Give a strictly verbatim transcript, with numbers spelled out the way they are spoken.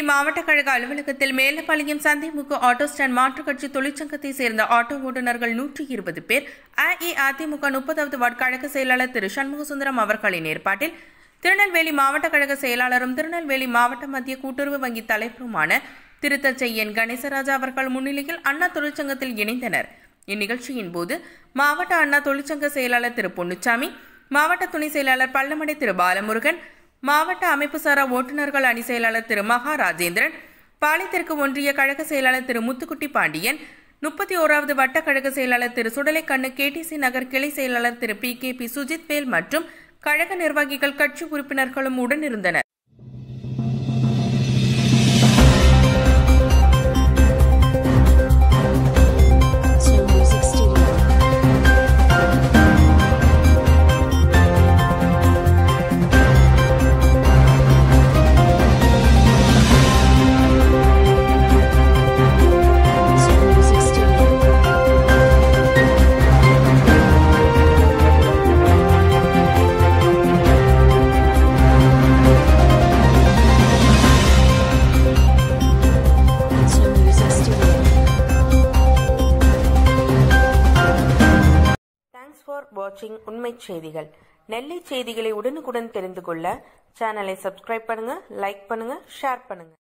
திருநெல்வேலி மாவட்ட கழக அலுவலகத்தில் மேலப்பாளையம் சந்தைமுக ஆட்டோ ஸ்டாண்ட் மாற்றுக் கட்சி தொழிற்சங்கத்தை சேர்ந்த ஆட்டோ ஓட்டுநர்கள் நூற்றி இருபது பேர் அஇஅதிமுக முப்பதாவது வார்டு கழக செயலாளர் திரு சண்முகசுந்தரம் அவர்களின் ஏற்பாட்டில் திருநெல்வேலி மாவட்ட கழக செயலாளரும் திருநெல்வேலி மாவட்ட மத்திய கூட்டுறவு வங்கி தலைவருமான திரு என் கணேசராஜா அவர்கள் முன்னிலையில் அண்ணா தொழிற்சங்கத்தில் இணைந்தனர். இந்நிகழ்ச்சியின் போது மாவட்ட அண்ணா தொழிற்சங்க செயலாளர் திரு பொன்னுச்சாமி, மாவட்ட துணை செயலாளர் பள்ளமடை திரு பாலமுருகன், மாவட்ட அமைப்புசாரா ஓட்டுநர்கள் அணி செயலாளர் திரு மகா ராஜேந்திரன், பாளையத்திற்கு ஒன்றிய கழக செயலாளர் திரு முத்துக்குட்டி பாண்டியன், முப்பத்தி ஓராவது வட்ட கழக செயலாளர் திரு சுடலைக்கண்ணு, கேடிசி நகர் கிளை செயலாளர் Thiru P K P Sujith Vel மற்றும் கழக நிர்வாகிகள், கட்சி உறுப்பினர்களும் உடனிருந்தனர். ஃபார் வாட்சிங் உண்மை செய்திகள். நெல்லை செய்திகளை உடனுக்குடன் தெரிந்து கொள்ள சேனலை சப்ஸ்கிரைப் பண்ணுங்க, லைக் பண்ணுங்க, ஷேர் பண்ணுங்க.